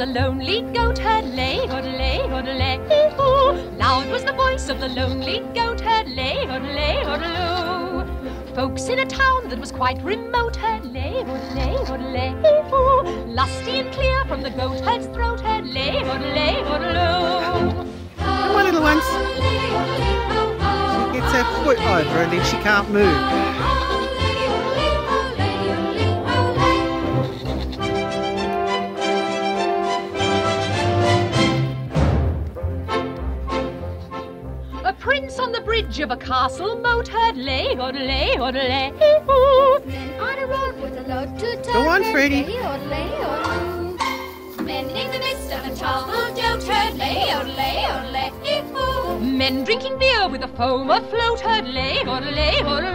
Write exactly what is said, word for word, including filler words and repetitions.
a lonely goat herd, lay, hoodle, hoodle, loud was the voice of the lonely goat herd, lay, hoodle, hoodle. Folks in a town that was quite remote, herd, lay, hoodle, hoodle, lusty and clear from the goat herd's throat, herd, lay, hoodle, hoodle. Come on, little ones. She gets her foot over and then she can't move. Prince on the bridge of a castle moat heard lay, odelay, odelay. Men on a road with a load to tow. Go on, Freddie. Men in the midst of a tumble dote heard lay, odelay, odelay. Men drinking beer with a foam afloat heard lay, odelay, odelay.